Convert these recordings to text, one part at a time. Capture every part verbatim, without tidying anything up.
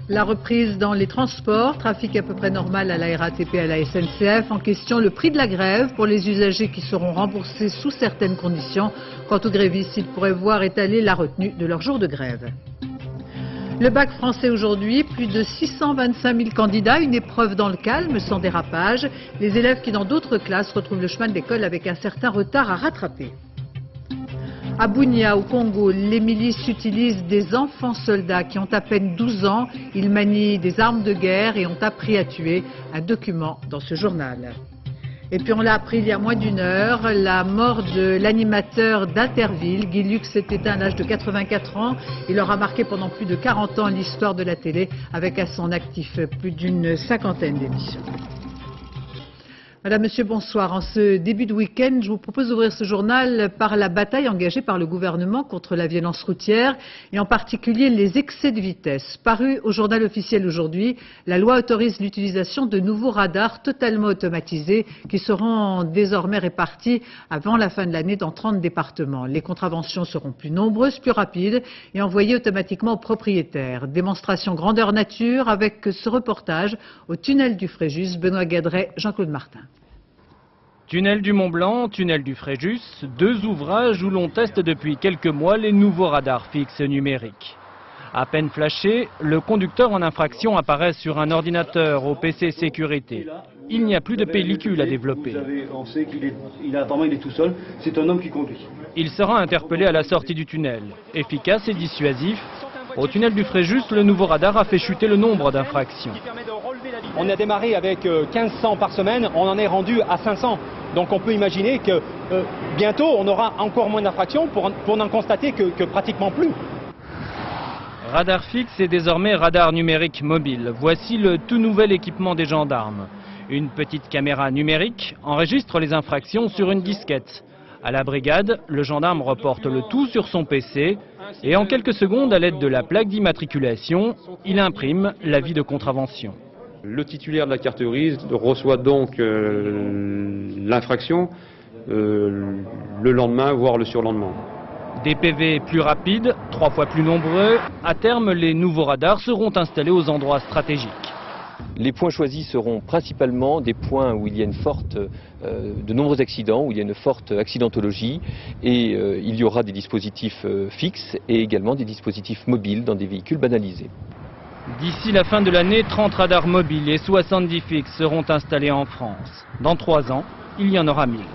La reprise dans les transports, trafic à peu près normal à la R A T P et à la S N C F. En question, le prix de la grève pour les usagers qui seront remboursés sous certaines conditions. Quant aux grévistes, ils pourraient voir étaler la retenue de leur jour de grève. Le bac français aujourd'hui, plus de six cent vingt-cinq mille candidats, une épreuve dans le calme, sans dérapage. Les élèves qui dans d'autres classes retrouvent le chemin de l'école avec un certain retard à rattraper. À Bunia, au Congo, les milices utilisent des enfants soldats qui ont à peine douze ans. Ils manient des armes de guerre et ont appris à tuer. Un document dans ce journal. Et puis on l'a appris il y a moins d'une heure, la mort de l'animateur d'Interville. Guy Lux s'est éteint à l'âge de quatre-vingt-quatre ans. Il aura marqué pendant plus de quarante ans l'histoire de la télé avec à son actif plus d'une cinquantaine d'émissions. Madame, Monsieur, bonsoir. En ce début de week-end, je vous propose d'ouvrir ce journal par la bataille engagée par le gouvernement contre la violence routière et en particulier les excès de vitesse. Paru au journal officiel aujourd'hui, la loi autorise l'utilisation de nouveaux radars totalement automatisés qui seront désormais répartis avant la fin de l'année dans trente départements. Les contraventions seront plus nombreuses, plus rapides et envoyées automatiquement aux propriétaires. Démonstration grandeur nature avec ce reportage au tunnel du Fréjus. Benoît Gadret, Jean-Claude Martin. Tunnel du Mont-Blanc, tunnel du Fréjus, deux ouvrages où l'on teste depuis quelques mois les nouveaux radars fixes numériques. À peine flashé, le conducteur en infraction apparaît sur un ordinateur au P C sécurité. Il n'y a plus de pellicule à développer. On sait qu'il est, il a, apparemment il est tout seul, c'est un homme qui conduit. Il sera interpellé à la sortie du tunnel. Efficace et dissuasif, au tunnel du Fréjus, le nouveau radar a fait chuter le nombre d'infractions. On a démarré avec quinze cents par semaine, on en est rendu à cinq cents. Donc on peut imaginer que euh, bientôt on aura encore moins d'infractions pour, pour n'en constater que, que pratiquement plus. Radar fixe et désormais radar numérique mobile. Voici le tout nouvel équipement des gendarmes. Une petite caméra numérique enregistre les infractions sur une disquette. À la brigade, le gendarme reporte le tout sur son P C et en quelques secondes, à l'aide de la plaque d'immatriculation, il imprime l'avis de contravention. Le titulaire de la carte grise reçoit donc euh, l'infraction euh, le lendemain, voire le surlendemain. Des P V plus rapides, trois fois plus nombreux. À terme, les nouveaux radars seront installés aux endroits stratégiques. Les points choisis seront principalement des points où il y a une forte, euh, de nombreux accidents, où il y a une forte accidentologie, et euh, il y aura des dispositifs euh, fixes et également des dispositifs mobiles dans des véhicules banalisés. D'ici la fin de l'année, trente radars mobiles et soixante-dix fixes seront installés en France. Dans trois ans, il y en aura mille.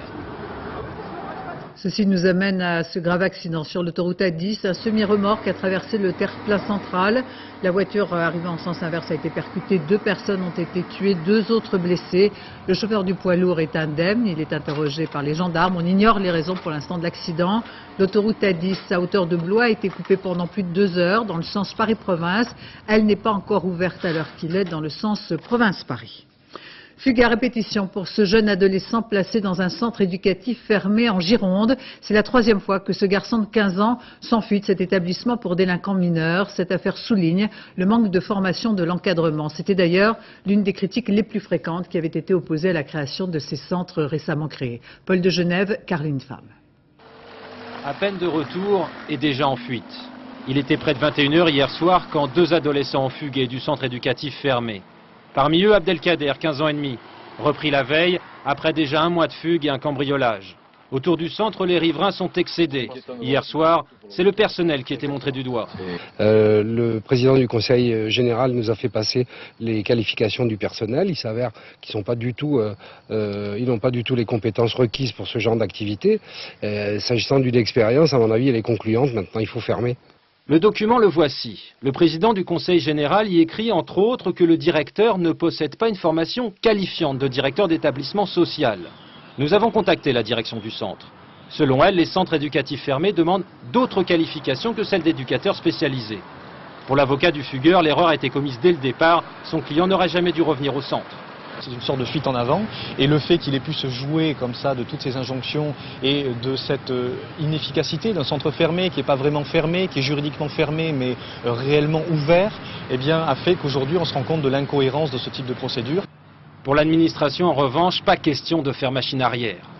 Ceci nous amène à ce grave accident sur l'autoroute A dix. Un semi-remorque a traversé le terre-plein central. La voiture arrivant en sens inverse a été percutée. Deux personnes ont été tuées, deux autres blessées. Le chauffeur du poids lourd est indemne. Il est interrogé par les gendarmes. On ignore les raisons pour l'instant de l'accident. L'autoroute A dix à hauteur de Blois a été coupée pendant plus de deux heures dans le sens Paris-Province. Elle n'est pas encore ouverte à l'heure qu'il est dans le sens Province-Paris. Fugue à répétition pour ce jeune adolescent placé dans un centre éducatif fermé en Gironde. C'est la troisième fois que ce garçon de quinze ans s'enfuit de cet établissement pour délinquants mineurs. Cette affaire souligne le manque de formation de l'encadrement. C'était d'ailleurs l'une des critiques les plus fréquentes qui avait été opposée à la création de ces centres récemment créés. Paul de Genève, Caroline Femme. À peine de retour et déjà en fuite. Il était près de vingt et une heures hier soir quand deux adolescents ont fugué du centre éducatif fermé. Parmi eux, Abdelkader, quinze ans et demi, repris la veille après déjà un mois de fugue et un cambriolage. Autour du centre, les riverains sont excédés. Hier soir, c'est le personnel qui était montré du doigt. Euh, le président du conseil général nous a fait passer les qualifications du personnel. Il s'avère qu'ils n'ont pas du tout, euh, euh, ils n'ont pas du tout les compétences requises pour ce genre d'activité. Euh, S'agissant d'une expérience, à mon avis, elle est concluante. Maintenant, il faut fermer. Le document le voici. Le président du conseil général y écrit entre autres que le directeur ne possède pas une formation qualifiante de directeur d'établissement social. Nous avons contacté la direction du centre. Selon elle, les centres éducatifs fermés demandent d'autres qualifications que celles d'éducateurs spécialisés. Pour l'avocat du fugueur, l'erreur a été commise dès le départ. Son client n'aurait jamais dû revenir au centre. C'est une sorte de fuite en avant, et le fait qu'il ait pu se jouer comme ça de toutes ces injonctions et de cette inefficacité d'un centre fermé qui n'est pas vraiment fermé, qui est juridiquement fermé mais réellement ouvert, eh bien, a fait qu'aujourd'hui on se rend compte de l'incohérence de ce type de procédure. Pour l'administration, en revanche, pas question de faire machine arrière.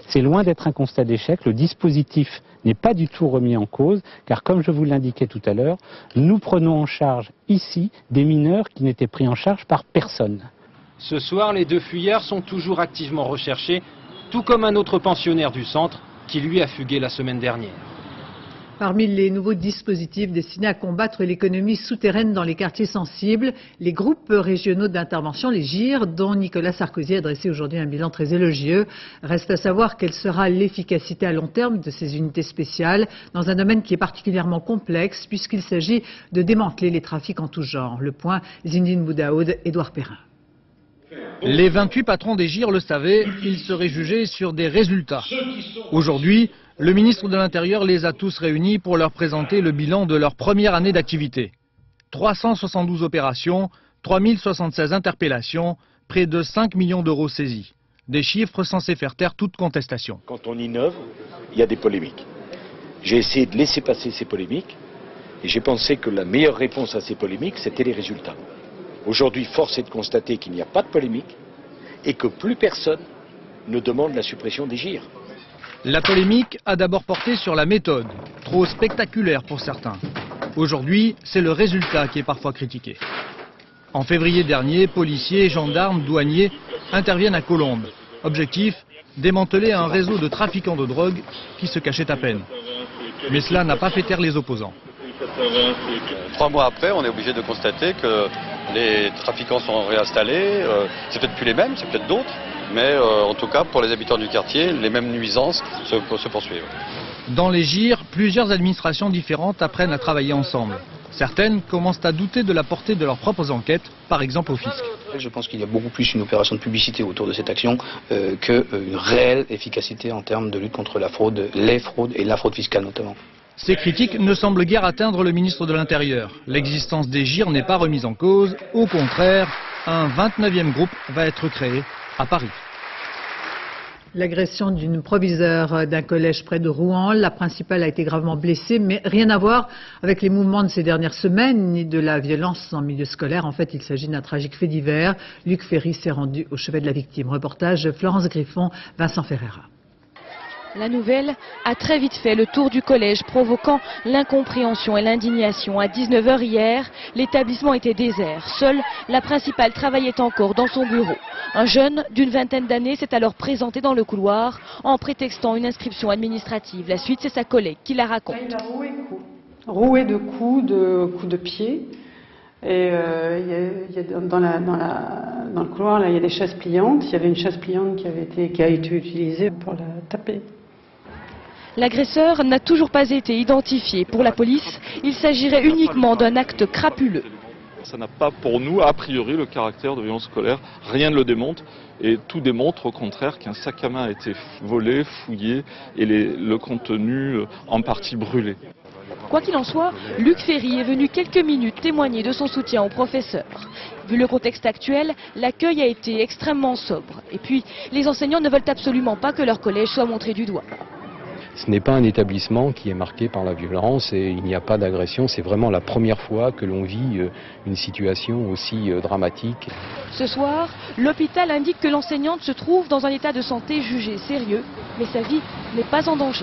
C'est loin d'être un constat d'échec. Le dispositif n'est pas du tout remis en cause, car comme je vous l'indiquais tout à l'heure, nous prenons en charge ici des mineurs qui n'étaient pris en charge par personne. Ce soir, les deux fuyards sont toujours activement recherchés, tout comme un autre pensionnaire du centre qui lui a fugué la semaine dernière. Parmi les nouveaux dispositifs destinés à combattre l'économie souterraine dans les quartiers sensibles, les groupes régionaux d'intervention, les G I R, dont Nicolas Sarkozy a dressé aujourd'hui un bilan très élogieux. Reste à savoir quelle sera l'efficacité à long terme de ces unités spéciales dans un domaine qui est particulièrement complexe puisqu'il s'agit de démanteler les trafics en tout genre. Le point, Zindine Boudaoud, Édouard Perrin. Les vingt-huit patrons des G I R le savaient, ils seraient jugés sur des résultats. Aujourd'hui, le ministre de l'Intérieur les a tous réunis pour leur présenter le bilan de leur première année d'activité. trois cent soixante-douze opérations, trois mille soixante-seize interpellations, près de cinq millions d'euros saisis. Des chiffres censés faire taire toute contestation. Quand on innove, il y a des polémiques. J'ai essayé de laisser passer ces polémiques et j'ai pensé que la meilleure réponse à ces polémiques, c'était les résultats. Aujourd'hui, force est de constater qu'il n'y a pas de polémique et que plus personne ne demande la suppression des G I R. La polémique a d'abord porté sur la méthode, trop spectaculaire pour certains. Aujourd'hui, c'est le résultat qui est parfois critiqué. En février dernier, policiers, gendarmes, douaniers interviennent à Colombes. Objectif, démanteler un réseau de trafiquants de drogue qui se cachait à peine. Mais cela n'a pas fait taire les opposants. Trois mois après, on est obligé de constater que les trafiquants sont réinstallés. Euh, c'est peut-être plus les mêmes, c'est peut-être d'autres. Mais euh, en tout cas, pour les habitants du quartier, les mêmes nuisances se, se poursuivent. Dans les G I R, plusieurs administrations différentes apprennent à travailler ensemble. Certaines commencent à douter de la portée de leurs propres enquêtes, par exemple au fisc. Je pense qu'il y a beaucoup plus une opération de publicité autour de cette action euh, qu'une réelle efficacité en termes de lutte contre la fraude, les fraudes et la fraude fiscale notamment. Ces critiques ne semblent guère atteindre le ministre de l'Intérieur. L'existence des G I R n'est pas remise en cause. Au contraire, un vingt-neuvième groupe va être créé à Paris. L'agression d'une proviseure d'un collège près de Rouen. La principale a été gravement blessée, mais rien à voir avec les mouvements de ces dernières semaines, ni de la violence en milieu scolaire. En fait, il s'agit d'un tragique fait divers. Luc Ferry s'est rendu au chevet de la victime. Reportage Florence Griffon, Vincent Ferreira. La nouvelle a très vite fait le tour du collège, provoquant l'incompréhension et l'indignation. À dix-neuf heures hier, l'établissement était désert. Seule la principale travaillait encore dans son bureau. Un jeune d'une vingtaine d'années s'est alors présenté dans le couloir en prétextant une inscription administrative. La suite, c'est sa collègue qui la raconte. Il a roué, roué de coups, de coups de pied. Et euh, il y a, il y a dans, la, dans, la, dans le couloir, là, il y a des chaises pliantes. Il y avait une chaise pliante qui, avait été, qui a été utilisée pour la taper. L'agresseur n'a toujours pas été identifié. Pour la police, il s'agirait uniquement d'un acte crapuleux. Ça n'a pas pour nous, a priori, le caractère de violence scolaire. Rien ne le démontre. Et tout démontre au contraire qu'un sac à main a été volé, fouillé et les, le contenu en partie brûlé. Quoi qu'il en soit, Luc Ferry est venu quelques minutes témoigner de son soutien au professeur. Vu le contexte actuel, l'accueil a été extrêmement sobre. Et puis, les enseignants ne veulent absolument pas que leur collège soit montré du doigt. Ce n'est pas un établissement qui est marqué par la violence et il n'y a pas d'agression. C'est vraiment la première fois que l'on vit une situation aussi dramatique. Ce soir, l'hôpital indique que l'enseignante se trouve dans un état de santé jugé sérieux, mais sa vie n'est pas en danger.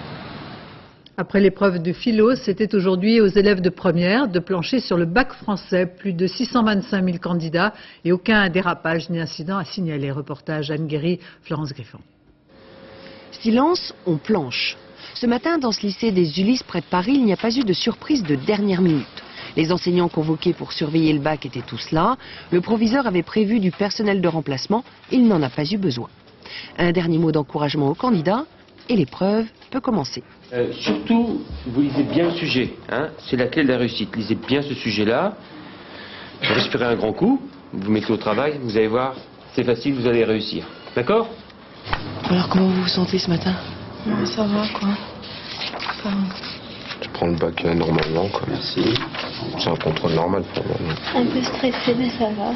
Après l'épreuve de philo, c'était aujourd'hui aux élèves de première de plancher sur le bac français. Plus de six cent vingt-cinq mille candidats et aucun dérapage ni incident à signaler. Reportage Anne Guéry, Florence Griffon. Silence, on planche. Ce matin, dans ce lycée des Ulysses près de Paris, il n'y a pas eu de surprise de dernière minute. Les enseignants convoqués pour surveiller le bac étaient tous là. Le proviseur avait prévu du personnel de remplacement. Il n'en a pas eu besoin. Un dernier mot d'encouragement aux candidats et l'épreuve peut commencer. Euh, surtout, vous lisez bien le sujet. Hein, c'est la clé de la réussite. Lisez bien ce sujet-là. Respirez un grand coup. Vous vous mettez au travail. Vous allez voir, c'est facile, vous allez réussir. D'accord ? Alors comment vous vous sentez ce matin? Ça va quoi. Ça va. Je prends le bac normalement quoi. Merci. C'est un contrôle normal pour moi. Un peu stressé mais ça va.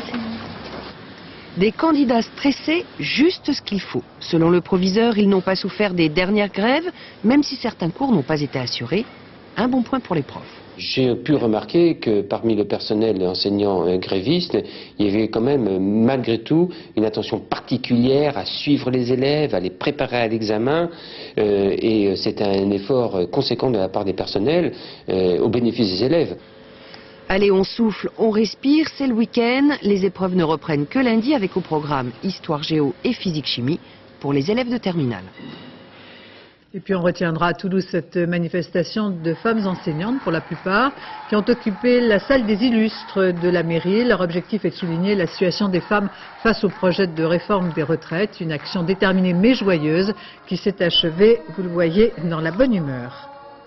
Des candidats stressés, juste ce qu'il faut. Selon le proviseur, ils n'ont pas souffert des dernières grèves, même si certains cours n'ont pas été assurés. Un bon point pour les profs. J'ai pu remarquer que parmi le personnel enseignant euh, gréviste, il y avait quand même euh, malgré tout une attention particulière à suivre les élèves, à les préparer à l'examen euh, et c'est un effort euh, conséquent de la part des personnels euh, au bénéfice des élèves. Allez, on souffle, on respire, c'est le week-end. Les épreuves ne reprennent que lundi avec au programme Histoire Géo et Physique-Chimie pour les élèves de terminale. Et puis on retiendra à Toulouse cette manifestation de femmes enseignantes, pour la plupart, qui ont occupé la salle des illustres de la mairie. Leur objectif est de souligner la situation des femmes face au projet de réforme des retraites. Une action déterminée mais joyeuse qui s'est achevée, vous le voyez, dans la bonne humeur.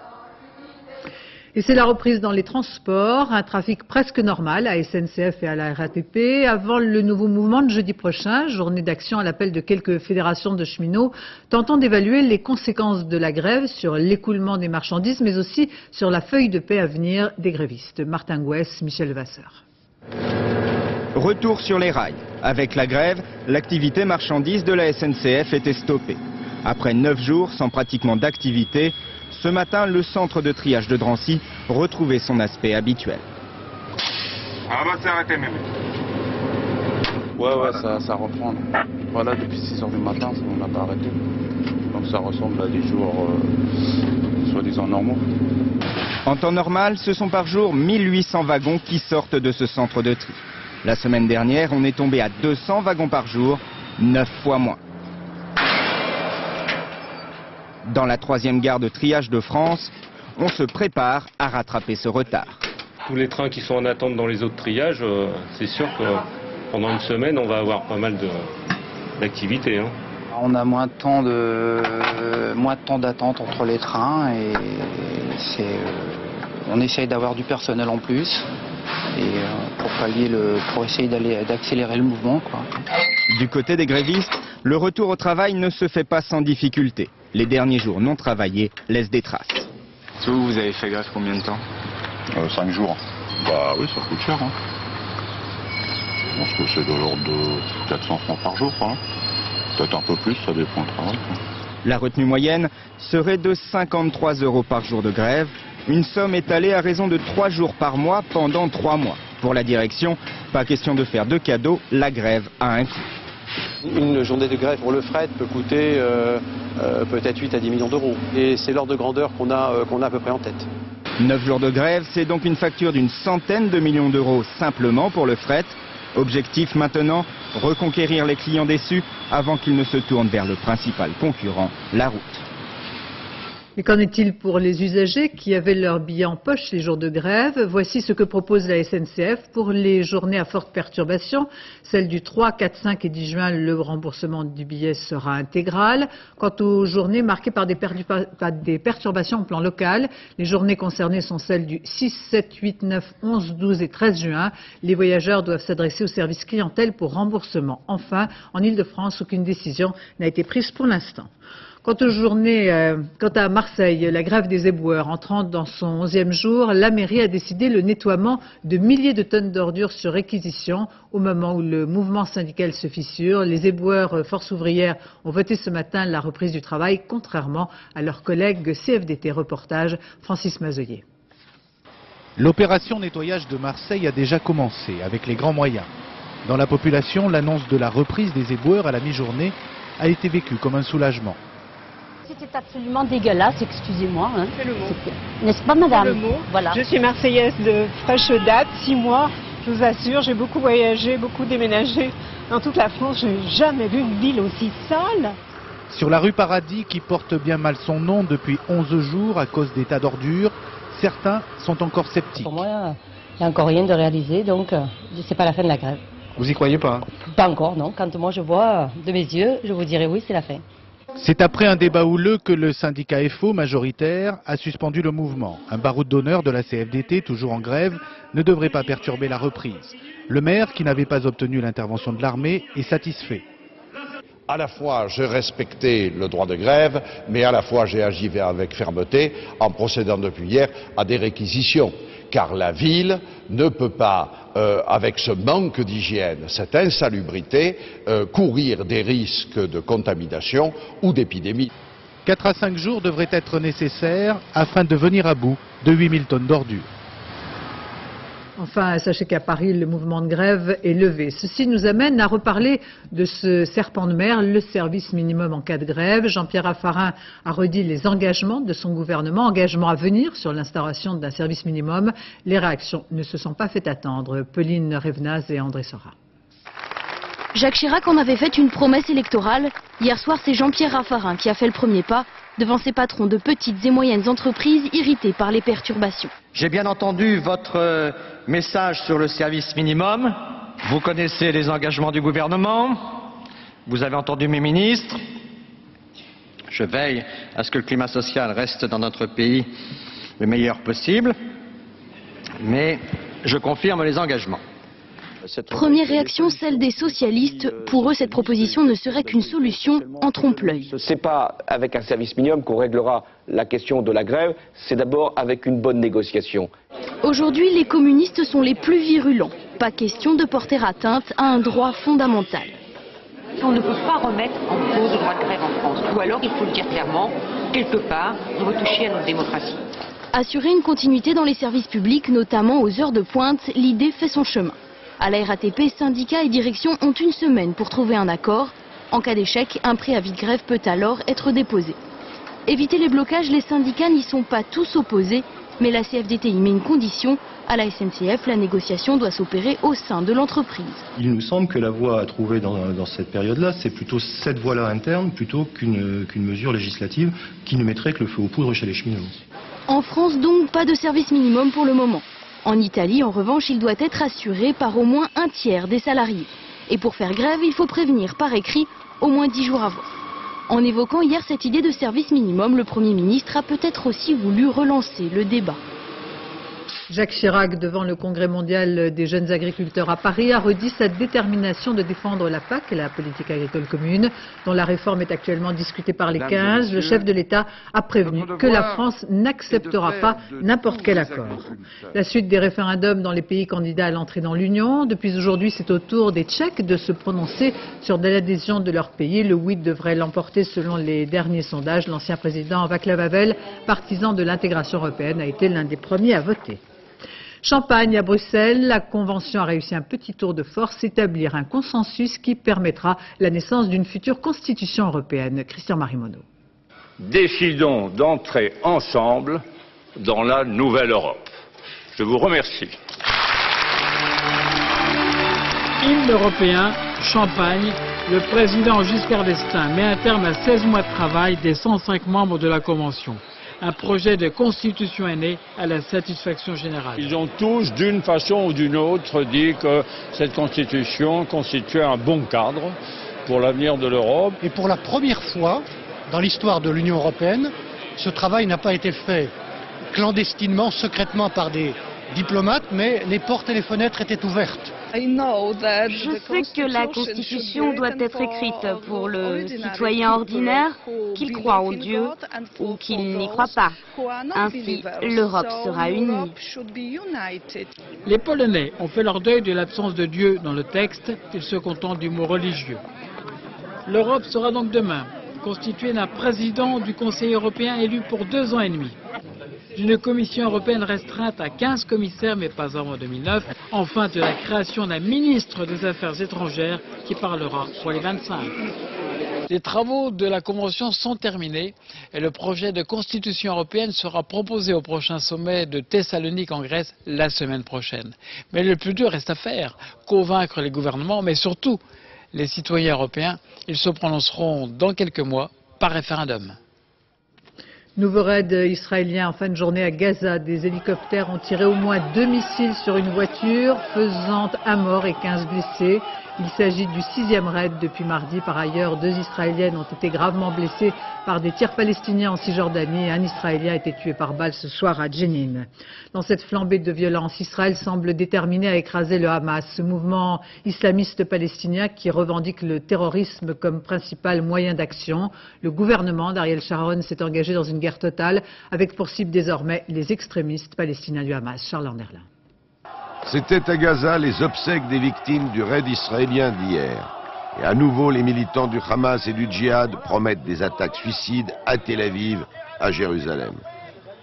Et c'est la reprise dans les transports, un trafic presque normal à S N C F et à la R A T P avant le nouveau mouvement de jeudi prochain, journée d'action à l'appel de quelques fédérations de cheminots tentant d'évaluer les conséquences de la grève sur l'écoulement des marchandises mais aussi sur la feuille de paie à venir des grévistes. Martin Gouès, Michel Vasseur. Retour sur les rails. Avec la grève, l'activité marchandise de la S N C F était stoppée. Après neuf jours sans pratiquement d'activité, ce matin, le centre de triage de Drancy retrouvait son aspect habituel. Ah bah c'est arrêté même. Ouais ouais ça, ça reprend. Voilà depuis six heures du matin on n'a pas arrêté. Donc ça ressemble à des jours euh, soi-disant normaux. En temps normal, ce sont par jour mille huit cents wagons qui sortent de ce centre de tri. La semaine dernière, on est tombé à deux cents wagons par jour, neuf fois moins. Dans la troisième gare de triage de France, on se prépare à rattraper ce retard. Tous les trains qui sont en attente dans les autres triages, euh, c'est sûr que pendant une semaine, on va avoir pas mal d'activités. Hein. On a moins de temps de moins de temps d'attente entre les trains et c'est, euh, on essaye d'avoir du personnel en plus et euh, pour pallier le, pour essayer d'aller d'accélérer le mouvement, quoi. Du côté des grévistes, le retour au travail ne se fait pas sans difficulté. Les derniers jours non travaillés laissent des traces. Vous, vous avez fait grève combien de temps euh, Cinq jours. Bah oui, ça coûte cher. Hein. Je pense que c'est de l'ordre de quatre cents francs par jour. Hein. Peut-être un peu plus, ça dépend du travail. Quoi. La retenue moyenne serait de cinquante-trois euros par jour de grève. Une somme étalée à raison de trois jours par mois pendant trois mois. Pour la direction, pas question de faire de cadeaux, la grève a un coût. Une journée de grève pour le fret peut coûter euh, euh, peut-être huit à dix millions d'euros. Et c'est l'ordre de grandeur qu'on a, euh, qu'on a à peu près en tête. neuf jours de grève, c'est donc une facture d'une centaine de millions d'euros simplement pour le fret. Objectif maintenant, reconquérir les clients déçus avant qu'ils ne se tournent vers le principal concurrent, la route. Et qu'en est-il pour les usagers qui avaient leur billet en poche les jours de grève? Voici ce que propose la S N C F pour les journées à forte perturbation. Celles du trois, quatre, cinq et dix juin, le remboursement du billet sera intégral. Quant aux journées marquées par des, par des perturbations au plan local, les journées concernées sont celles du six, sept, huit, neuf, onze, douze et treize juin. Les voyageurs doivent s'adresser au service clientèle pour remboursement. Enfin, en Ile-de-France, aucune décision n'a été prise pour l'instant. Quant aux journées, euh, quant à Marseille, la grève des éboueurs entrant dans son onzième jour, la mairie a décidé le nettoiement de milliers de tonnes d'ordures sur réquisition. Au moment où le mouvement syndical se fissure, les éboueurs euh, Force ouvrière ont voté ce matin la reprise du travail, contrairement à leurs collègues C F D T. Reportage, Francis Mazoyer. L'opération nettoyage de Marseille a déjà commencé avec les grands moyens. Dans la population, l'annonce de la reprise des éboueurs à la mi-journée a été vécue comme un soulagement. C'était absolument dégueulasse, excusez-moi. Hein. C'est le mot. N'est-ce pas, madame? C'est le mot. Voilà. Je suis marseillaise de fraîche date, six mois. Je vous assure, j'ai beaucoup voyagé, beaucoup déménagé dans toute la France. Je n'ai jamais vu une ville aussi sale. Sur la rue Paradis, qui porte bien mal son nom depuis onze jours à cause des tas d'ordures, certains sont encore sceptiques. Pour moi, il n'y a encore rien de réalisé, donc c'est pas la fin de la grève. Vous y croyez pas? Pas encore, non. Quand moi je vois de mes yeux, je vous dirai oui, c'est la fin. C'est après un débat houleux que le syndicat F O majoritaire a suspendu le mouvement. Un baroud d'honneur de la C F D T, toujours en grève, ne devrait pas perturber la reprise. Le maire, qui n'avait pas obtenu l'intervention de l'armée, est satisfait. À la fois, j'ai respecté le droit de grève, mais à la fois, j'ai agi avec fermeté en procédant depuis hier à des réquisitions. Car la ville ne peut pas, euh, avec ce manque d'hygiène, cette insalubrité, euh, courir des risques de contamination ou d'épidémie. quatre à cinq jours devraient être nécessaires afin de venir à bout de huit mille tonnes d'ordures. Enfin, sachez qu'à Paris, le mouvement de grève est levé. Ceci nous amène à reparler de ce serpent de mer, le service minimum en cas de grève. Jean-Pierre Raffarin a redit les engagements de son gouvernement, engagements à venir sur l'instauration d'un service minimum. Les réactions ne se sont pas fait attendre. Pauline Revenaz et André Sora. Jacques Chirac en avait fait une promesse électorale. Hier soir, c'est Jean-Pierre Raffarin qui a fait le premier pas devant ses patrons de petites et moyennes entreprises irrités par les perturbations. J'ai bien entendu votre message sur le service minimum. Vous connaissez les engagements du gouvernement. Vous avez entendu mes ministres. Je veille à ce que le climat social reste dans notre pays le meilleur possible. Mais je confirme les engagements. Première réaction, celle des socialistes. Pour eux, cette proposition ne serait qu'une solution en trompe-l'œil. Ce n'est pas avec un service minimum qu'on réglera la question de la grève, c'est d'abord avec une bonne négociation. Aujourd'hui, les communistes sont les plus virulents. Pas question de porter atteinte à un droit fondamental. On ne peut pas remettre en cause le droit de grève en France. Ou alors, il faut le dire clairement, quelque part, on veut toucher à notre démocratie. Assurer une continuité dans les services publics, notamment aux heures de pointe, l'idée fait son chemin. À la R A T P, syndicats et direction ont une semaine pour trouver un accord. En cas d'échec, un préavis de grève peut alors être déposé. Éviter les blocages, les syndicats n'y sont pas tous opposés, mais la C F D T y met une condition. À la S N C F, la négociation doit s'opérer au sein de l'entreprise. Il nous semble que la voie à trouver dans, dans cette période-là, c'est plutôt cette voie-là interne, plutôt qu'une qu'une mesure législative qui ne mettrait que le feu aux poudres chez les cheminots. En France, donc, pas de service minimum pour le moment. En Italie, en revanche, il doit être assuré par au moins un tiers des salariés. Et pour faire grève, il faut prévenir par écrit au moins dix jours avant. En évoquant hier cette idée de service minimum, le Premier ministre a peut-être aussi voulu relancer le débat. Jacques Chirac, devant le Congrès mondial des jeunes agriculteurs à Paris, a redit sa détermination de défendre la P A C, la politique agricole commune, dont la réforme est actuellement discutée par les quinze. Le chef de l'État a prévenu que la France n'acceptera pas n'importe quel accord. La suite des référendums dans les pays candidats à l'entrée dans l'Union. Depuis aujourd'hui, c'est au tour des Tchèques de se prononcer sur l'adhésion de leur pays. Le oui devrait l'emporter selon les derniers sondages. L'ancien président Václav Havel, partisan de l'intégration européenne, a été l'un des premiers à voter. Champagne, à Bruxelles, la Convention a réussi un petit tour de force, établir un consensus qui permettra la naissance d'une future constitution européenne. Christian Marimono. Décidons d'entrer ensemble dans la nouvelle Europe. Je vous remercie. Hymne européen, Champagne, le président Giscard d'Estaing met un terme à seize mois de travail des cent cinq membres de la Convention. Un projet de constitution est né à la satisfaction générale. Ils ont tous, d'une façon ou d'une autre, dit que cette constitution constituait un bon cadre pour l'avenir de l'Europe. Et pour la première fois dans l'histoire de l'Union européenne, ce travail n'a pas été fait clandestinement, secrètement par des diplomates, mais les portes et les fenêtres étaient ouvertes. Je sais que la Constitution doit être écrite pour le citoyen ordinaire, qu'il croit en Dieu ou qu'il n'y croit pas. Ainsi, l'Europe sera unie. Les Polonais ont fait leur deuil de l'absence de Dieu dans le texte, ils se contentent du mot religieux. L'Europe sera donc demain constituée d'un président du Conseil européen élu pour deux ans et demi. D'une commission européenne restreinte à quinze commissaires, mais pas avant deux mille neuf. Enfin, de la création d'un ministre des Affaires étrangères qui parlera pour les vingt-cinq. Les travaux de la Convention sont terminés et le projet de constitution européenne sera proposé au prochain sommet de Thessalonique en Grèce la semaine prochaine. Mais le plus dur reste à faire, convaincre les gouvernements, mais surtout les citoyens européens. Ils se prononceront dans quelques mois par référendum. Nouveau raid israélien en fin de journée à Gaza. Des hélicoptères ont tiré au moins deux missiles sur une voiture, faisant un mort et quinze blessés. Il s'agit du sixième raid depuis mardi. Par ailleurs, deux Israéliennes ont été gravement blessées par des tirs palestiniens en Cisjordanie. Un Israélien a été tué par balle ce soir à Jenin. Dans cette flambée de violence, Israël semble déterminé à écraser le Hamas, ce mouvement islamiste palestinien qui revendique le terrorisme comme principal moyen d'action. Le gouvernement d'Ariel Sharon s'est engagé dans une guerre totale, avec pour cible désormais les extrémistes palestiniens du Hamas. Charles Anderlin. C'était à Gaza les obsèques des victimes du raid israélien d'hier. Et à nouveau, les militants du Hamas et du djihad promettent des attaques suicides à Tel Aviv, à Jérusalem.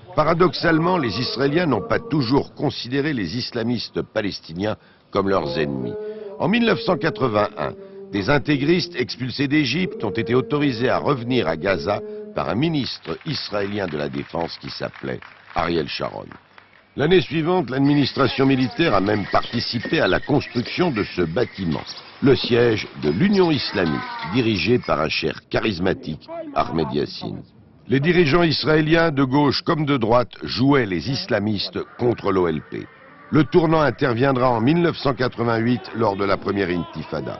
Paradoxalement, les Israéliens n'ont pas toujours considéré les islamistes palestiniens comme leurs ennemis. En mille neuf cent quatre-vingt-un, des intégristes expulsés d'Égypte ont été autorisés à revenir à Gaza par un ministre israélien de la Défense qui s'appelait Ariel Sharon. L'année suivante, l'administration militaire a même participé à la construction de ce bâtiment, le siège de l'Union islamique, dirigé par un chef charismatique, Ahmed Yassine. Les dirigeants israéliens, de gauche comme de droite, jouaient les islamistes contre l'O L P. Le tournant interviendra en mille neuf cent quatre-vingt-huit lors de la première intifada.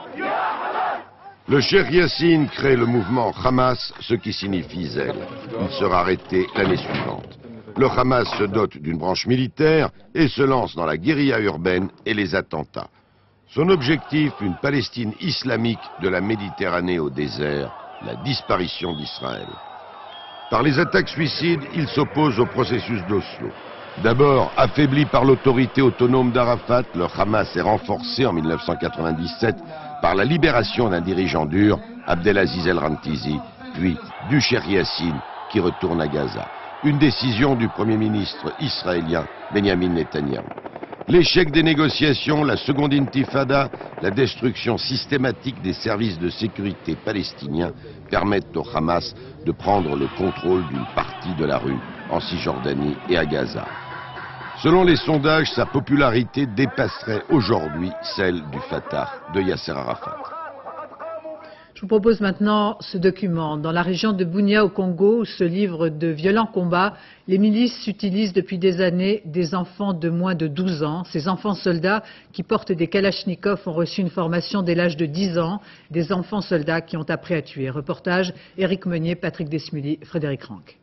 Le Cheikh Yassine crée le mouvement Hamas, ce qui signifie zèle. Il sera arrêté l'année suivante. Le Hamas se dote d'une branche militaire et se lance dans la guérilla urbaine et les attentats. Son objectif, une Palestine islamique de la Méditerranée au désert, la disparition d'Israël. Par les attaques suicides, il s'oppose au processus d'Oslo. D'abord, affaibli par l'autorité autonome d'Arafat, le Hamas est renforcé en mille neuf cent quatre-vingt-dix-sept par la libération d'un dirigeant dur, Abdelaziz El-Rantizi, puis du Cheikh Yassine, qui retourne à Gaza. Une décision du Premier ministre israélien, Benjamin Netanyahou. L'échec des négociations, la seconde intifada, la destruction systématique des services de sécurité palestiniens permettent au Hamas de prendre le contrôle d'une partie de la rue en Cisjordanie et à Gaza. Selon les sondages, sa popularité dépasserait aujourd'hui celle du Fatah de Yasser Arafat. Je vous propose maintenant ce document. Dans la région de Bunia au Congo, où se livrent de violents combats, les milices utilisent depuis des années des enfants de moins de douze ans. Ces enfants soldats qui portent des kalachnikovs ont reçu une formation dès l'âge de dix ans. Des enfants soldats qui ont appris à tuer. Reportage Éric Meunier, Patrick Desmully, Frédéric Rank.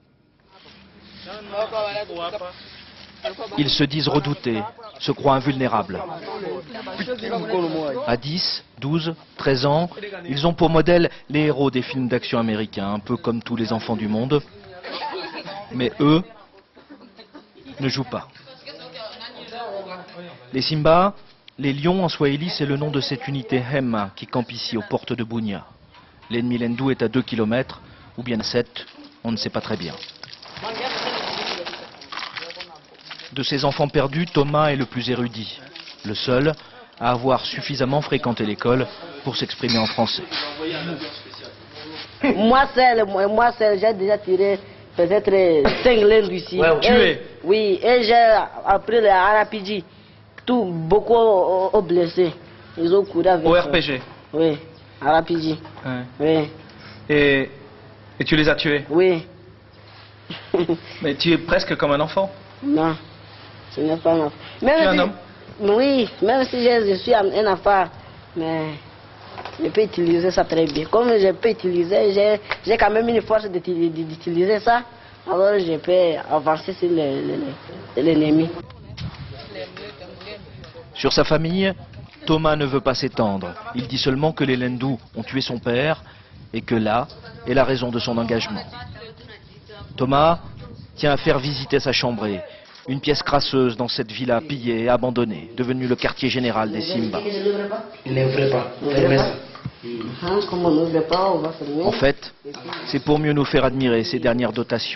Ils se disent redoutés, se croient invulnérables. À dix, douze, treize ans, ils ont pour modèle les héros des films d'action américains, un peu comme tous les enfants du monde. Mais eux ne jouent pas. Les Simba, les lions en Swahili, c'est le nom de cette unité Hemma qui campe ici aux portes de Bunia. L'ennemi Lendou est à deux kilomètres, ou bien à sept, on ne sait pas très bien. De ces enfants perdus, Thomas est le plus érudit, le seul à avoir suffisamment fréquenté l'école pour s'exprimer en français. Moi seul, moi seul, j'ai déjà tiré peut-être cinq lendus ici. Ouais, tué. Oui, et j'ai appris le R P G. Tout, beaucoup ont blessé. Ils ont couru avec. Au R P G. Oui, R P G. Ouais. Oui. Et, et tu les as tués? Oui. Mais tu es presque comme un enfant. Non. Ce n'est pas un enfant. Même tu es si, un homme? Oui, même si je, je suis un enfant, mais je peux utiliser ça très bien. Comme je peux utiliser, j'ai quand même une force d'utiliser ça, alors je peux avancer sur l'ennemi. Sur sa famille, Thomas ne veut pas s'étendre. Il dit seulement que les Lendou ont tué son père et que là est la raison de son engagement. Thomas tient à faire visiter sa chambrée. Une pièce crasseuse dans cette villa pillée et abandonnée, devenue le quartier général des Simba. En fait, c'est pour mieux nous faire admirer ces dernières dotations.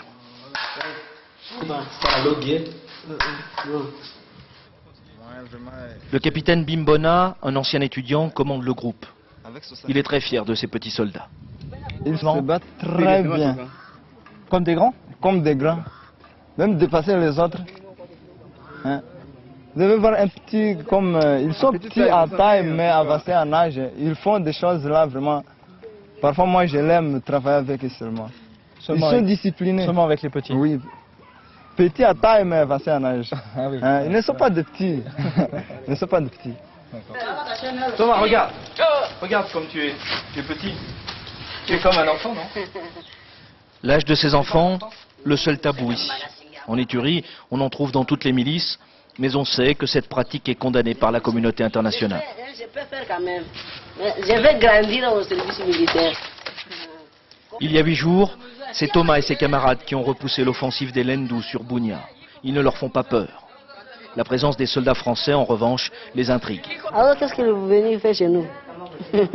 Le capitaine Bimbona, un ancien étudiant, commande le groupe. Il est très fier de ses petits soldats. Ils se battent très bien. Comme des grands? Comme des grands. Même dépasser les autres. Hein? Vous devez voir un petit comme... Euh, ils sont petits à taille mais avancés en âge. Ils font des choses là vraiment... Parfois moi je l'aime travailler avec eux seulement. seulement. Ils sont avec, disciplinés. Seulement avec les petits? Oui. Petits à taille mais avancés en âge. Ah oui. Hein? Ils ne sont pas de petits. Ils ne sont pas de petits. Thomas, regarde. Regarde comme tu es. Tu es petit. Tu es comme un enfant, non? L'âge de ces enfants, le seul tabou ici. En Ituri, on en trouve dans toutes les milices, mais on sait que cette pratique est condamnée par la communauté internationale. Je peux faire quand même. Je vais grandir au service militaire. Il y a huit jours, c'est Thomas et ses camarades qui ont repoussé l'offensive des Lendou sur Bunia. Ils ne leur font pas peur. La présence des soldats français, en revanche, les intrigue. Alors qu'est-ce que vous venez faire chez nous?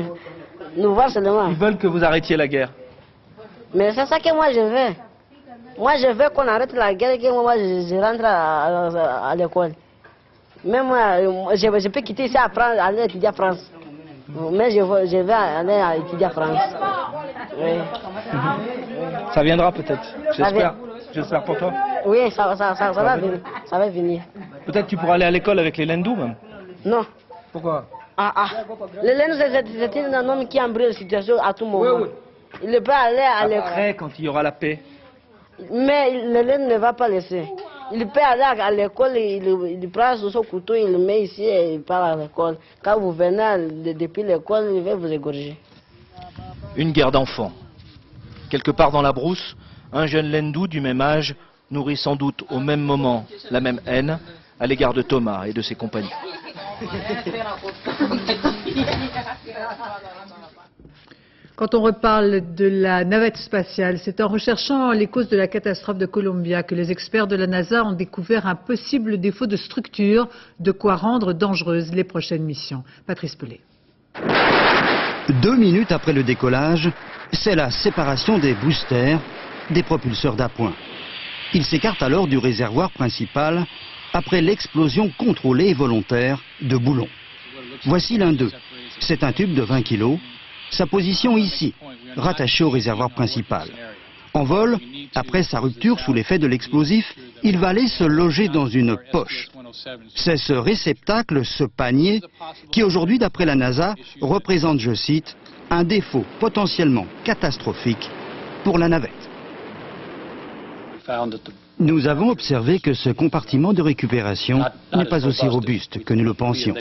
Nous voir seulement. Ils veulent que vous arrêtiez la guerre. Mais c'est ça que moi je veux. Moi, je veux qu'on arrête la guerre, que moi, je, je rentre à, à, à l'école. Même moi, je, je peux quitter ici, apprendre, aller étudier en France. Mais je, je vais aller étudier en France. Oui. Ça viendra peut-être, j'espère. J'espère pour toi. Oui, ça, ça, ça, ça, va venir. Ça va venir. Peut-être tu pourras aller à l'école avec les Lendou même. Non. Pourquoi? Ah ah. Le Lendou, c'est un homme qui embraye la situation à tout moment. Oui, oui. Il ne peut pas aller à l'école. Après, quand il y aura la paix. Mais le Lendou ne va pas laisser. Il peut aller à l'école, il, il prend son couteau, il le met ici et il part à l'école. Quand vous venez depuis l'école, il va vous égorger. Une guerre d'enfants. Quelque part dans la brousse, un jeune Lendou du même âge nourrit sans doute au même moment la même haine à l'égard de Thomas et de ses compagnons. Quand on reparle de la navette spatiale, c'est en recherchant les causes de la catastrophe de Columbia que les experts de la NASA ont découvert un possible défaut de structure, de quoi rendre dangereuses les prochaines missions. Patrice Pellet. Deux minutes après le décollage, c'est la séparation des boosters, des propulseurs d'appoint. Ils s'écartent alors du réservoir principal après l'explosion contrôlée et volontaire de boulons. Voici l'un d'eux. C'est un tube de vingt kilos. Sa position ici, rattaché au réservoir principal. En vol, après sa rupture sous l'effet de l'explosif, il va aller se loger dans une poche. C'est ce réceptacle, ce panier, qui aujourd'hui, d'après la NASA, représente, je cite, un défaut potentiellement catastrophique pour la navette. Nous avons observé que ce compartiment de récupération n'est pas aussi robuste que nous le pensions.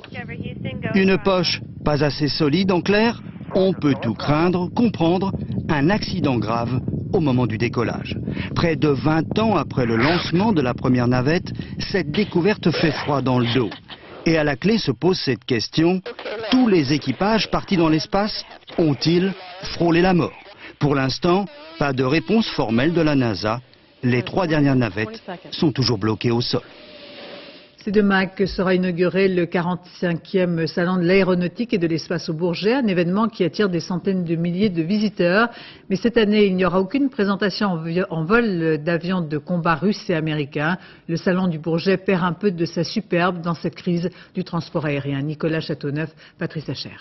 Une poche pas assez solide, en clair, on peut tout craindre, comprendre, un accident grave au moment du décollage. Près de vingt ans après le lancement de la première navette, cette découverte fait froid dans le dos. Et à la clé se pose cette question, tous les équipages partis dans l'espace ont-ils frôlé la mort? Pour l'instant, pas de réponse formelle de la NASA. Les trois dernières navettes sont toujours bloquées au sol. C'est demain que sera inauguré le quarante-cinquième salon de l'aéronautique et de l'espace au Bourget, un événement qui attire des centaines de milliers de visiteurs. Mais cette année, il n'y aura aucune présentation en vol d'avions de combat russes et américains. Le salon du Bourget perd un peu de sa superbe dans cette crise du transport aérien. Nicolas Châteauneuf, Patrice Hacher.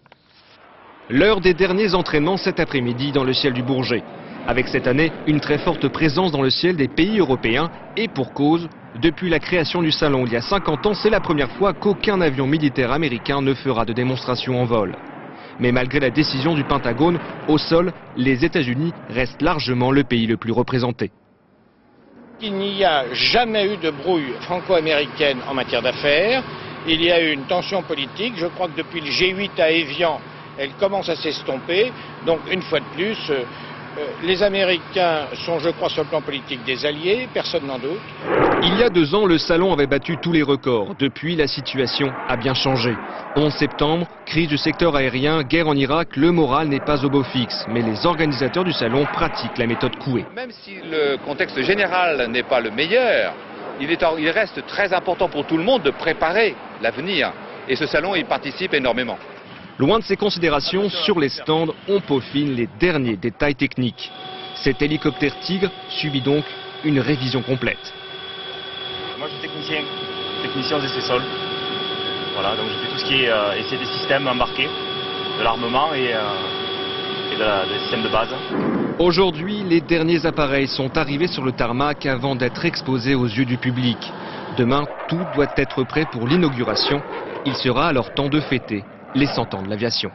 L'heure des derniers entraînements cet après-midi dans le ciel du Bourget. Avec cette année, une très forte présence dans le ciel des pays européens et pour cause. Depuis la création du salon il y a cinquante ans, c'est la première fois qu'aucun avion militaire américain ne fera de démonstration en vol. Mais malgré la décision du Pentagone, au sol, les États-Unis restent largement le pays le plus représenté. Il n'y a jamais eu de brouille franco-américaine en matière d'affaires. Il y a eu une tension politique. Je crois que depuis le G huit à Évian, elle commence à s'estomper. Donc une fois de plus, euh, les Américains sont, je crois, sur le plan politique des alliés, personne n'en doute. Il y a deux ans, le salon avait battu tous les records. Depuis, la situation a bien changé. onze septembre, crise du secteur aérien, guerre en Irak, le moral n'est pas au beau fixe. Mais les organisateurs du salon pratiquent la méthode Coué. Même si le contexte général n'est pas le meilleur, il, est, il reste très important pour tout le monde de préparer l'avenir. Et ce salon y participe énormément. Loin de ces considérations, sur les stands, on peaufine les derniers détails techniques. Cet hélicoptère Tigre subit donc une révision complète. Moi je suis technicien, technicien aux essais sols. Voilà, donc je fais tout ce qui est euh, essai des systèmes embarqués, de l'armement et, euh, et de la, des systèmes de base. Aujourd'hui, les derniers appareils sont arrivés sur le tarmac avant d'être exposés aux yeux du public. Demain, tout doit être prêt pour l'inauguration. Il sera alors temps de fêter les cent ans de l'aviation.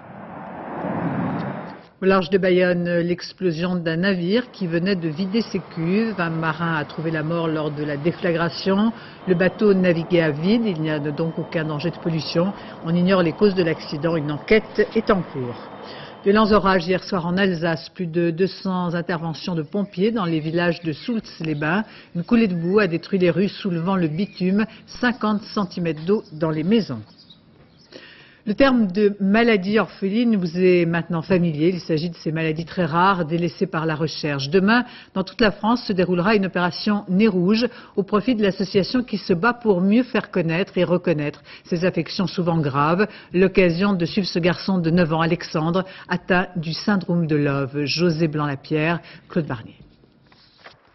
Au large de Bayonne, l'explosion d'un navire qui venait de vider ses cuves. Un marin a trouvé la mort lors de la déflagration. Le bateau naviguait à vide, il n'y a donc aucun danger de pollution. On ignore les causes de l'accident, une enquête est en cours. Violents orages hier soir en Alsace, plus de deux cents interventions de pompiers dans les villages de Soultz-les-Bains. Une coulée de boue a détruit les rues soulevant le bitume, cinquante centimètres d'eau dans les maisons. Le terme de maladie orpheline vous est maintenant familier. Il s'agit de ces maladies très rares délaissées par la recherche. Demain, dans toute la France, se déroulera une opération Nez Rouge au profit de l'association qui se bat pour mieux faire connaître et reconnaître ces affections souvent graves. L'occasion de suivre ce garçon de neuf ans, Alexandre, atteint du syndrome de Love. José Blanc-Lapierre, Claude Barnier.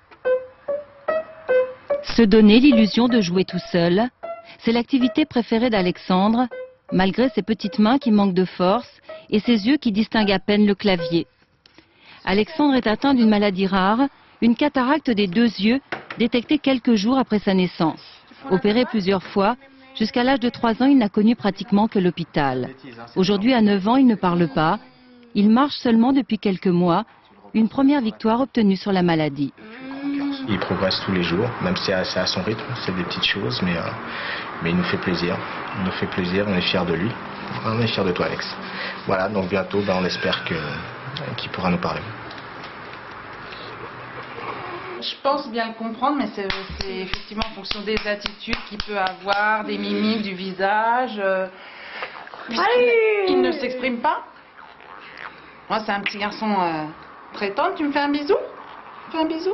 Se donner l'illusion de jouer tout seul, c'est l'activité préférée d'Alexandre, malgré ses petites mains qui manquent de force et ses yeux qui distinguent à peine le clavier. Alexandre est atteint d'une maladie rare, une cataracte des deux yeux, détectée quelques jours après sa naissance. Opéré plusieurs fois, jusqu'à l'âge de trois ans, il n'a connu pratiquement que l'hôpital. Aujourd'hui, à neuf ans, il ne parle pas. Il marche seulement depuis quelques mois, une première victoire obtenue sur la maladie. Il progresse tous les jours, même si c'est à son rythme, c'est des petites choses, mais, euh, mais il nous fait plaisir. Il nous fait plaisir, on est fiers de lui. On est fiers de toi, Alex. Voilà, donc bientôt, ben, on espère que, qu'il pourra nous parler. Je pense bien le comprendre, mais c'est effectivement en fonction des attitudes qu'il peut avoir, des mimiques du visage. Euh, il ne s'exprime pas. Moi, c'est un petit garçon euh, très tendre. Tu me fais un bisou? Tu me fais un bisou?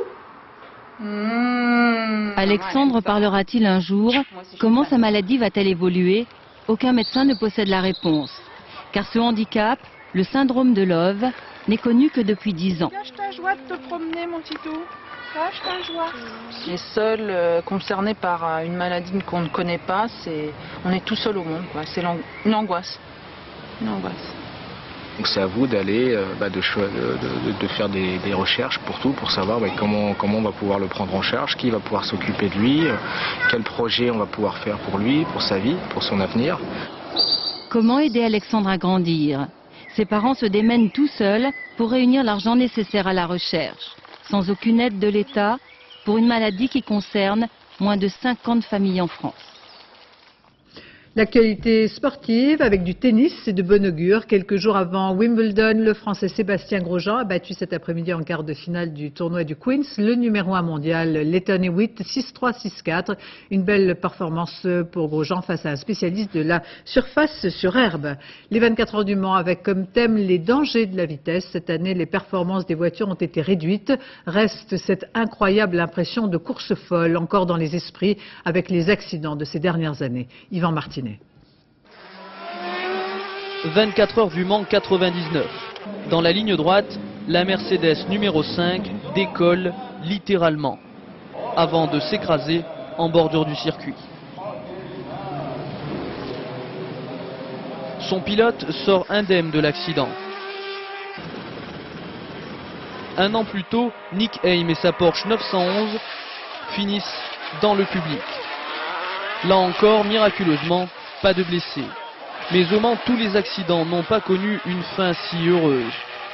Mmh. Alexandre parlera-t-il un jour? Comment sa maladie va-t-elle évoluer? Aucun médecin ne possède la réponse. Car ce handicap, le syndrome de Love, n'est connu que depuis dix ans. Cache ta joie de te promener, mon titou. Cache ta joie. Les seuls euh, concernés par euh, une maladie qu'on ne connaît pas, c'est on est tout seul au monde, quoi. C'est une angoisse. Une angoisse. Donc c'est à vous d'aller, euh, bah, de, de, de, de faire des, des recherches pour tout, pour savoir bah, comment, comment on va pouvoir le prendre en charge, qui va pouvoir s'occuper de lui, euh, quel projet on va pouvoir faire pour lui, pour sa vie, pour son avenir. Comment aider Alexandre à grandir? Ses parents se démènent tout seuls pour réunir l'argent nécessaire à la recherche, sans aucune aide de l'État, pour une maladie qui concerne moins de cinquante familles en France. L'actualité sportive avec du tennis, c'est de bon augure. Quelques jours avant Wimbledon, le Français Sébastien Grosjean a battu cet après-midi en quart de finale du tournoi du Queens le numéro un mondial, Lleyton Hewitt, six trois six quatre. Une belle performance pour Grosjean face à un spécialiste de la surface sur herbe. Les vingt-quatre heures du Mans avec comme thème les dangers de la vitesse. Cette année, les performances des voitures ont été réduites. Reste cette incroyable impression de course folle, encore dans les esprits, avec les accidents de ces dernières années. Yvan Martinet. vingt-quatre heures du Mans quatre-vingt-dix-neuf. Dans la ligne droite, la Mercedes numéro cinq décolle littéralement, avant de s'écraser en bordure du circuit. Son pilote sort indemne de l'accident. Un an plus tôt, Nick Heim et sa Porsche neuf cent onze finissent dans le public. Là encore, miraculeusement, pas de blessés. Mais au Mans, tous les accidents n'ont pas connu une fin si heureuse.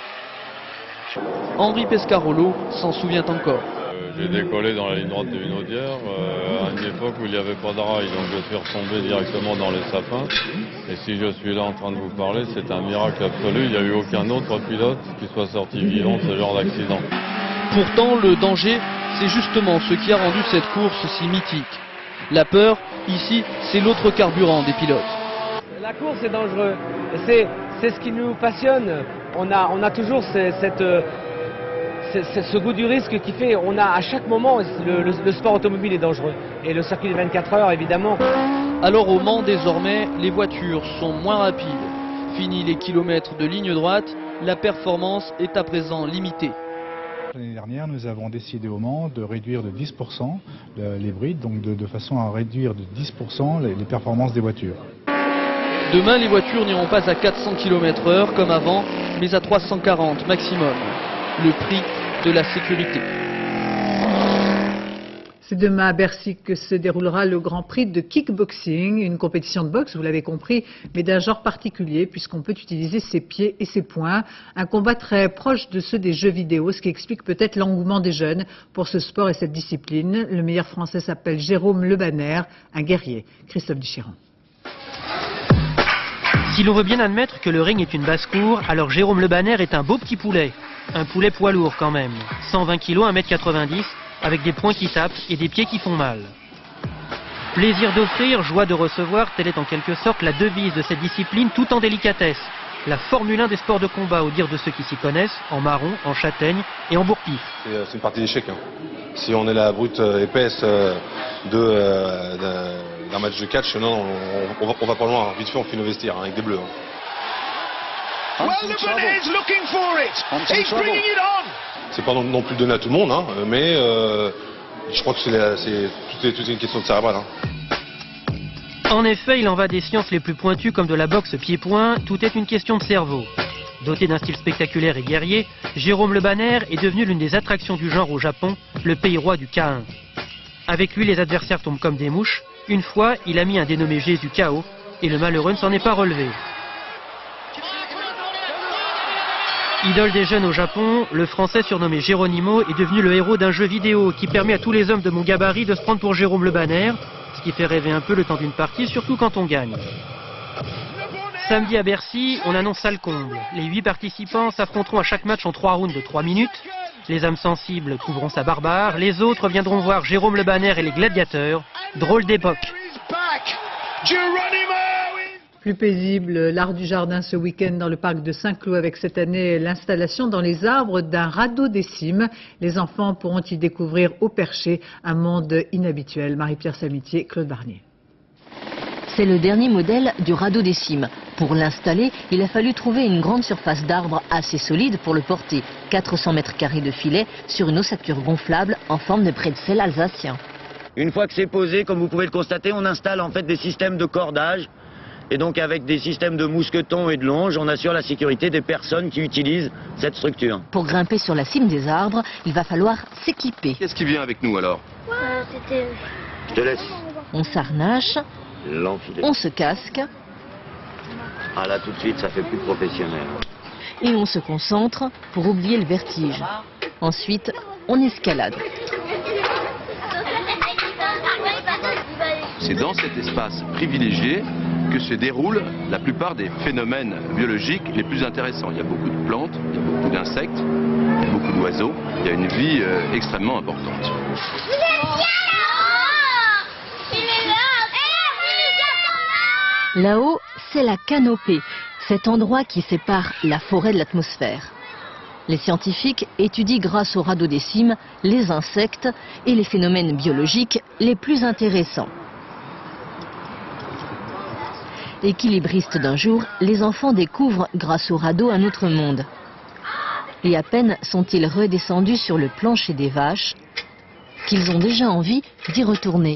Henri Pescarolo s'en souvient encore. Euh, J'ai décollé dans la ligne droite de Vinaudière euh, à une époque où il n'y avait pas de rail, donc je suis retombé directement dans les sapins. Et si je suis là en train de vous parler, c'est un miracle absolu. Il n'y a eu aucun autre pilote qui soit sorti vivant de ce genre d'accident. Pourtant, le danger, c'est justement ce qui a rendu cette course si mythique. La peur, ici, c'est l'autre carburant des pilotes. La course est dangereuse, c'est ce qui nous passionne. On a, on a toujours ce, cette, ce, ce goût du risque qui fait, on a à chaque moment, le, le, le sport automobile est dangereux. Et le circuit des vingt-quatre heures, évidemment. Alors au Mans, désormais, les voitures sont moins rapides. Fini les kilomètres de ligne droite, la performance est à présent limitée. L'année dernière, nous avons décidé au Mans de réduire de dix pour cent les brides, donc de, de façon à réduire de dix pour cent les, les performances des voitures. Demain, les voitures n'iront pas à quatre cents kilomètres heure comme avant, mais à trois cent quarante maximum. Le prix de la sécurité. C'est demain à Bercy que se déroulera le Grand Prix de kickboxing, une compétition de boxe, vous l'avez compris, mais d'un genre particulier puisqu'on peut utiliser ses pieds et ses poings. Un combat très proche de ceux des jeux vidéo, ce qui explique peut-être l'engouement des jeunes pour ce sport et cette discipline. Le meilleur français s'appelle Jérôme Le Banner, un guerrier. Christophe Duchiran. Si l'on veut bien admettre que le ring est une basse-cour, alors Jérôme Le Banner est un beau petit poulet. Un poulet poids lourd quand même. cent vingt kilos, un mètre quatre-vingt-dix, avec des poings qui tapent et des pieds qui font mal. Plaisir d'offrir, joie de recevoir, telle est en quelque sorte la devise de cette discipline tout en délicatesse. La Formule un des sports de combat, au dire de ceux qui s'y connaissent, en marron, en châtaigne et en bourpif. C'est une partie d'échec. Hein. Si on est la brute euh, épaisse euh, de... Euh, d'un match de catch, non, on, on, va, on va pas loin, vite fait on fait nos vestiaires hein, avec des bleus. Hein. C'est pas non, non plus donné à tout le monde, hein, mais euh, Je crois que c'est tout, est, tout est une question de cérébral. Hein. En effet, il en va des sciences les plus pointues comme de la boxe pied-point, tout est une question de cerveau. Doté d'un style spectaculaire et guerrier, Jérôme Le Banner est devenu l'une des attractions du genre au Japon, le pays roi du K un. Avec lui, les adversaires tombent comme des mouches. Une fois, il a mis un dénommé Jésus K O et le malheureux ne s'en est pas relevé. Idole des jeunes au Japon, le Français surnommé Geronimo est devenu le héros d'un jeu vidéo qui permet à tous les hommes de mon gabarit de se prendre pour Jérôme Le Banner, ce qui fait rêver un peu le temps d'une partie, surtout quand on gagne. Samedi à Bercy, on annonce ça le comble. Les huit participants s'affronteront à chaque match en trois rounds de trois minutes. Les âmes sensibles trouveront ça barbare. Les autres viendront voir Jérôme Le Banner et les gladiateurs. Drôle d'époque. Plus paisible, l'art du jardin ce week-end dans le parc de Saint-Cloud avec cette année l'installation dans les arbres d'un radeau des cimes. Les enfants pourront y découvrir au perché un monde inhabituel. Marie-Pierre Samitier, Claude Barnier. C'est le dernier modèle du radeau des cimes. Pour l'installer, il a fallu trouver une grande surface d'arbre assez solide pour le porter. quatre cents mètres carrés de filet sur une ossature gonflable en forme de pretzel alsacien. Une fois que c'est posé, comme vous pouvez le constater, on installe en fait des systèmes de cordage. Et donc avec des systèmes de mousquetons et de longes, on assure la sécurité des personnes qui utilisent cette structure. Pour grimper sur la cime des arbres, il va falloir s'équiper. Qu'est-ce qui vient avec nous alors? euh, c'était... Je te laisse. On s'harnache, on se casque. Ah là tout de suite ça fait plus professionnel. Et on se concentre pour oublier le vertige. Ensuite, on escalade. C'est dans cet espace privilégié que se déroulent la plupart des phénomènes biologiques les plus intéressants. Il y a beaucoup de plantes, il y a beaucoup d'insectes, il y a beaucoup d'oiseaux, il y a une vie euh, extrêmement importante. Là-haut, c'est la canopée, cet endroit qui sépare la forêt de l'atmosphère. Les scientifiques étudient grâce au radeau des cimes les insectes et les phénomènes biologiques les plus intéressants. Équilibristes d'un jour, les enfants découvrent grâce au radeau un autre monde. Et à peine sont-ils redescendus sur le plancher des vaches qu'ils ont déjà envie d'y retourner.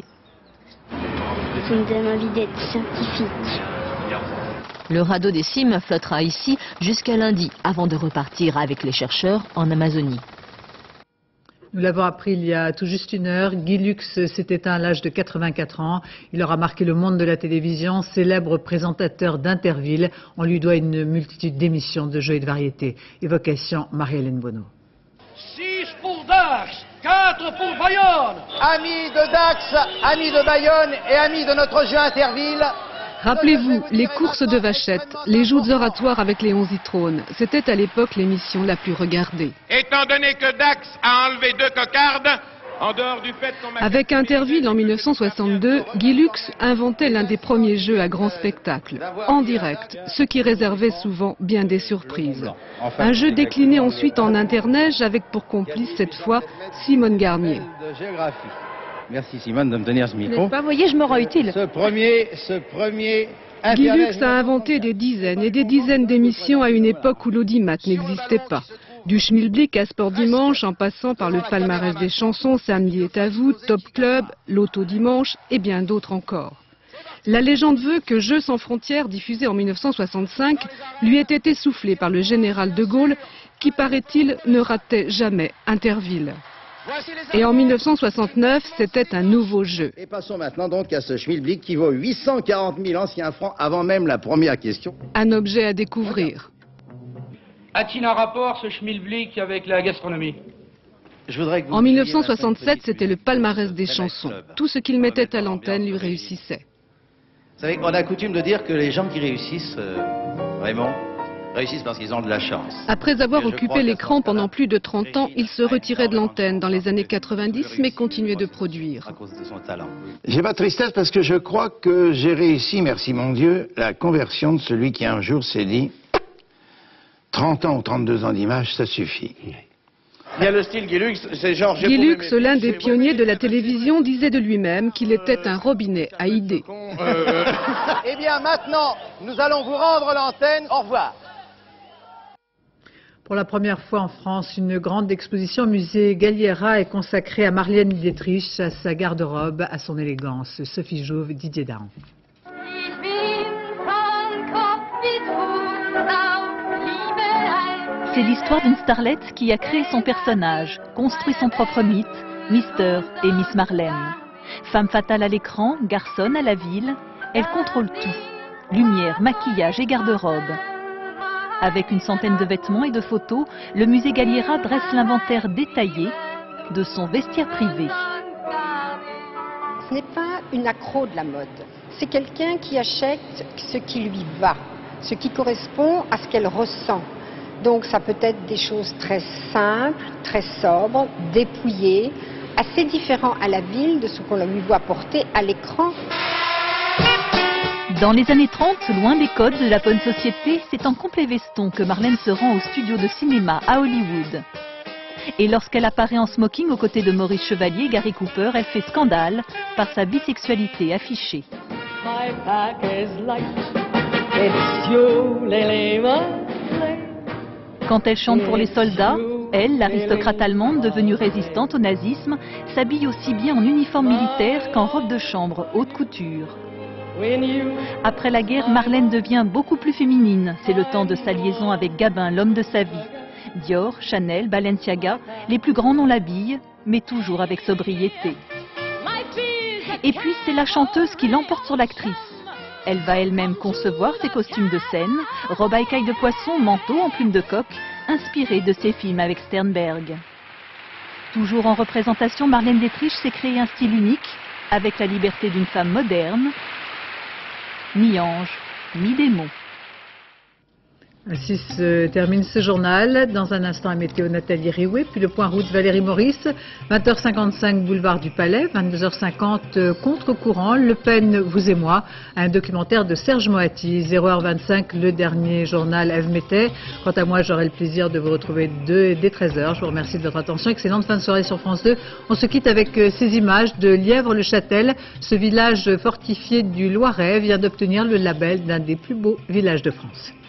Ça me donne envie d'être scientifique. Le radeau des cimes flottera ici jusqu'à lundi avant de repartir avec les chercheurs en Amazonie. Nous l'avons appris il y a tout juste une heure, Guy Lux s'est éteint à l'âge de quatre-vingt-quatre ans. Il aura marqué le monde de la télévision, célèbre présentateur d'Interville. On lui doit une multitude d'émissions de jeux et de variétés. Évocation, Marie-Hélène Bonneau. six pour Dax, quatre pour Bayonne. Amis de Dax, amis de Bayonne et amis de notre jeu Interville. Rappelez-vous, les courses de vachettes, les joutes oratoires avec Léon Zitrone, c'était à l'époque l'émission la plus regardée. Étant donné que Dax a enlevé deux cocardes, en dehors du fait qu'on... Avec Interville en mille neuf cent soixante-deux, Guy Lux inventait l'un des premiers jeux à grand spectacle, en direct, ce qui réservait souvent bien des surprises. Un jeu décliné ensuite en interneige avec pour complice cette fois Simone Garnier. Merci Simone de me tenir ce micro. Vous pas, voyez, je me rends utile. Ce premier, ce premier... Guy Lux a inventé des dizaines et des dizaines d'émissions à une époque où l'audimat n'existait pas. Du Schmilblick à Sport Dimanche, en passant par le palmarès des chansons Samedi est à vous, Top Club, Loto Dimanche et bien d'autres encore. La légende veut que Jeux sans frontières, diffusé en mille neuf cent soixante-cinq, lui ait été soufflé par le général de Gaulle, qui, paraît-il, ne ratait jamais Interville. Et en mille neuf cent soixante-neuf, c'était un nouveau jeu. Et passons maintenant donc à ce Schmilblick qui vaut huit cent quarante mille anciens francs avant même la première question. Un objet à découvrir. A-t-il un rapport ce Schmilblick avec la gastronomie? Je voudrais que vous En mille neuf cent soixante-sept, c'était le palmarès des chansons. Tout ce qu'il mettait à l'antenne lui réussissait. Vous savez, on a coutume de dire que les gens qui réussissent, euh, vraiment, réussissent parce qu'ils ont de la chance. Après avoir occupé l'écran pendant plus de trente ans, il se retirait de l'antenne dans les années quatre-vingt-dix, mais continuait de produire. À cause de son talent. J'ai pas de tristesse parce que je crois que j'ai réussi, merci mon Dieu, la conversion de celui qui un jour s'est dit trente ans ou trente-deux ans d'image, ça suffit. Il y a le style Guy Lux, c'est genre... Guy Lux, l'un des pionniers de la télévision, disait de lui-même qu'il était un robinet à idées. Euh... Eh bien maintenant, nous allons vous rendre l'antenne. Au revoir. Pour la première fois en France, une grande exposition au musée Galliera est consacrée à Marlène Dietrich, à sa garde-robe, à son élégance. Sophie Jouve, Didier Dahan. C'est l'histoire d'une starlette qui a créé son personnage, construit son propre mythe, Mister et Miss Marlène. Femme fatale à l'écran, garçonne à la ville, elle contrôle tout. Lumière, maquillage et garde-robe. Avec une centaine de vêtements et de photos, le musée Galliera dresse l'inventaire détaillé de son vestiaire privé. Ce n'est pas une accro de la mode, c'est quelqu'un qui achète ce qui lui va, ce qui correspond à ce qu'elle ressent. Donc ça peut être des choses très simples, très sobres, dépouillées, assez différent à la ville de ce qu'on lui voit porter à l'écran. Dans les années trente, loin des codes de la bonne société, c'est en complet veston que Marlène se rend au studio de cinéma à Hollywood. Et lorsqu'elle apparaît en smoking aux côtés de Maurice Chevalier et Gary Cooper, elle fait scandale par sa bisexualité affichée. Quand elle chante pour les soldats, elle, l'aristocrate allemande devenue résistante au nazisme, s'habille aussi bien en uniforme militaire qu'en robe de chambre haute couture. Après la guerre, Marlène devient beaucoup plus féminine. C'est le temps de sa liaison avec Gabin, l'homme de sa vie. Dior, Chanel, Balenciaga, les plus grands noms l'habillent, mais toujours avec sobriété. Et puis c'est la chanteuse qui l'emporte sur l'actrice. Elle va elle-même concevoir ses costumes de scène, robe à écailles de poisson, manteau en plume de coq, inspiré de ses films avec Sternberg. Toujours en représentation, Marlène Dietrich s'est créé un style unique, avec la liberté d'une femme moderne, mi-ange, mi-démon. Ainsi se termine ce journal. Dans un instant, la météo Nathalie Riouet, puis le point route Valérie Maurice. vingt heures cinquante-cinq, boulevard du Palais. vingt-deux heures cinquante, contre-courant. Le Pen, vous et moi. Un documentaire de Serge Moati. zéro heure vingt-cinq, le dernier journal Ève Mettet. Quant à moi, j'aurai le plaisir de vous retrouver dès treize heures. Je vous remercie de votre attention. Excellente fin de soirée sur France deux. On se quitte avec ces images de Lièvre-le-Châtel. Ce village fortifié du Loiret vient d'obtenir le label d'un des plus beaux villages de France.